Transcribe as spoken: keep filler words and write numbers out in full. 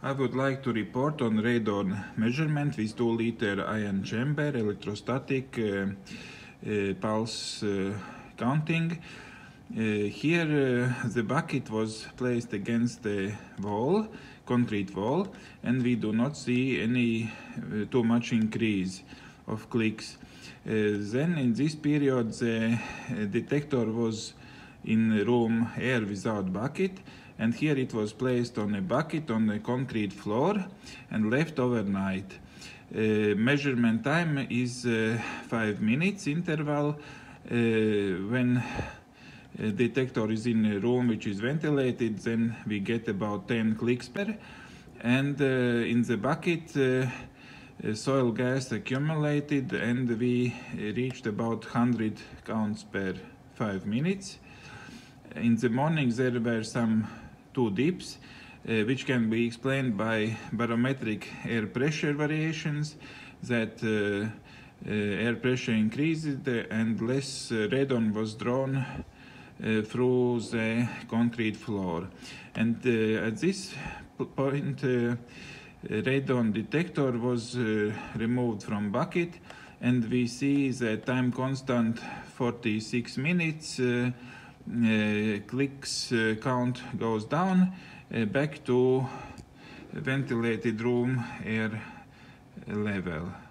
I would like to report on radon measurement with two liter ion chamber, electrostatic uh, uh, pulse uh, counting. Uh, here uh, the bucket was placed against the wall, concrete wall, and we do not see any uh, too much increase of clicks. Uh, then in this period the uh, detector was in room air without bucket, and here it was placed on a bucket on the concrete floor and left overnight. Uh, measurement time is uh, five minutes interval. Uh, when a detector is in a room which is ventilated, then we get about ten clicks per, and uh, in the bucket uh, soil gas accumulated, and we reached about one hundred counts per five minutes. In the morning there were some two dips, uh, which can be explained by barometric air pressure variations, that uh, uh, air pressure increased and less uh, radon was drawn uh, through the concrete floor. And uh, at this point uh, radon detector was uh, removed from bucket, and we see the time constant forty-six minutes. Uh, uh, clicks uh, count goes down uh, back to ventilated room air level.